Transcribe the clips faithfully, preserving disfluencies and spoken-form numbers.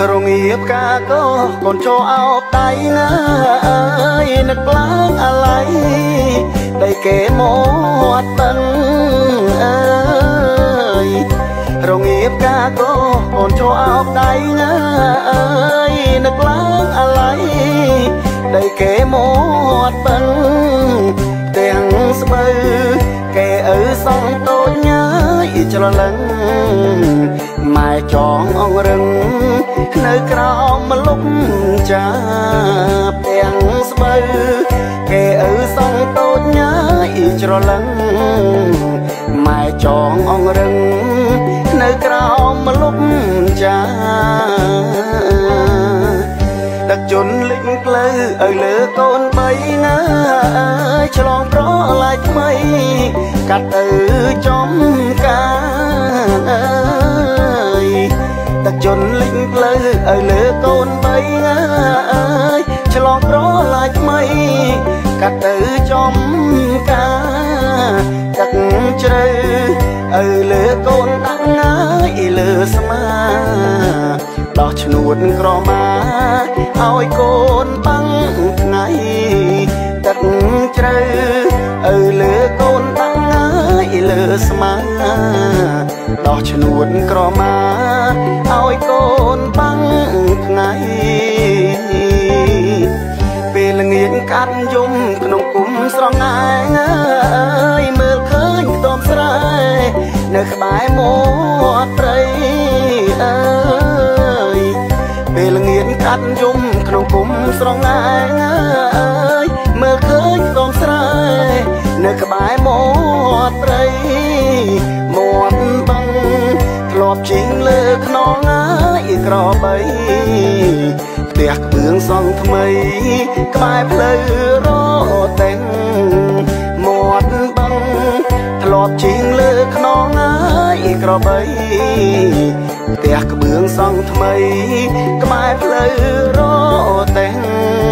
រងាបកាកោកូនចូលអោបដៃណាអើយនឹកឡើងអាឡ័យដៃគេមកតឹងអើយរងាបកាកោកូនចូលអោបដៃណាអើយនឹកឡើងអាឡ័យដៃគេមកតឹងទាំងស្បូវគេអើសងតូចញ៉ាយច្រឡឹងម៉ែចងអងរឹងនៅក្រោមម្លប់ចាបទាំងស្បូវគេអើសងតូចញ៉ាយច្រឡឹងម៉ែចងអងរឹងនៅក្រោមម្លប់ចាដឹកជន់លិចផ្លូវឲ្យលើកូនបីណាអើយឆ្លងប្រឡាយថ្មីកាត់ទៅចំការអើយដឹកជន់លិចផ្លូវឲ្យលើកូនបីណាអើយឆ្លងប្រឡាយថ្មីកាត់ទៅចំការទឹកជ្រៅឲ្យលើកូនដាក់ងាយលើស្មាដោះឈ្នួតក្រមាឲ្យកូនបាំងថ្ងៃទឹកជ្រៅឲ្យលើកូនដាក់ងាយលើស្មាដោះឈ្នួតក្រមាឲ្យកូនបាំងថ្ងៃពេលល្ងាចកាត់យំក្នុងគុំស្រងឯងអើយមើលឃើញខ្ទមស្រែនៅក្បែរមាត់ព្រៃអើយពេលល្ងាចកាត់យំក្នុងគុំស្រងឯងអើយមើលឃើញខ្ទមស្រែនៅក្បែរមាត់ព្រៃមាត់បឹងធ្លាប់ជីងលើខ្នងហើយក្របីផ្ទះក្បឿងសង់ថ្មីក្បែរផ្លូវរតែងមាត់បឹងធ្លាប់ជីងលើខ្នងហើយក្របីផ្ទះក្បឿងសង់ថ្មីក្បែរផ្លូវរតែង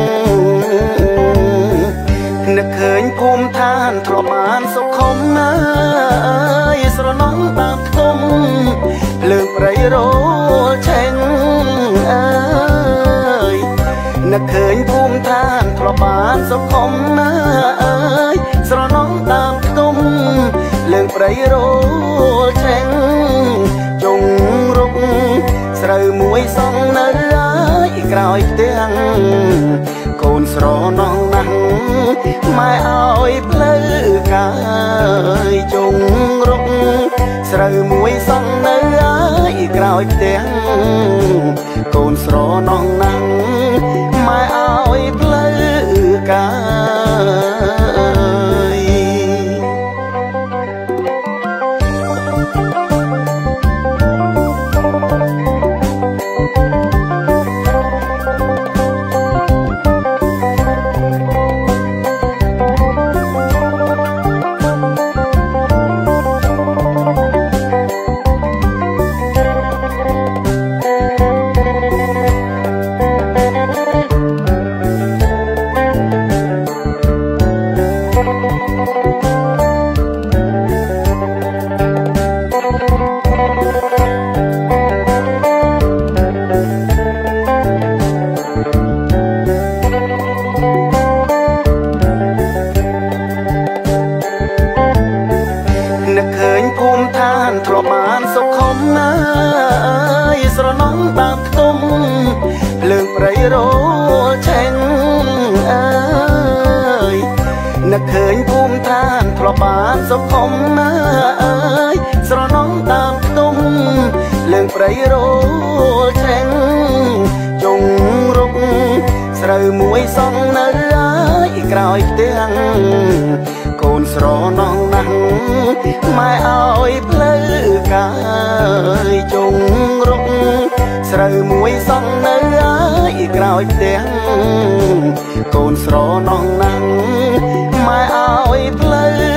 នឹកឃើញភូមិឋានធ្លាប់បានសុខុមណាយស្រណងតាមខ្ទមលើកប្រៃរលឆេងអើយនឹកឃើញភូមិឋានធ្លាប់បានសុខុមណាអើយស្រណងតាមខ្ទមលើកប្រៃរលឆេងជុងរុកស្រូវមួយសងនៅហើយក្រោយផ្ទាំងកូនស្រណងណាស់ម៉ែឲ្យផ្លូវកាយជុងរុកស្រូវមួយសងនៅហើយក្រោយផ្ទាំងកូនស្រណងណាស់ម៉ែឲ្យផ្លូវកាយនឹកឃើញភូមិឋានធ្លាប់បានសុខុមណាយស្រណងតាមខ្ទមលើកប្រៃរលឆេងអើយនឹកឃើញភូមិឋានធ្លាប់បានសុខុមណាអើយស្រណងតាមខ្ទមលើកប្រៃរលឆេងជុងរុកស្រូវមួយសងនៅហើយក្រោយផ្ទាំងកូនស្រណងណាស់ម៉ែឲ្យផ្លូវកាយជុងរុកស្រូវមួយសងនៅហើយក្រោយផ្ទាំងកូនស្រណងណាស់ម៉ែឲ្យផ្លូវ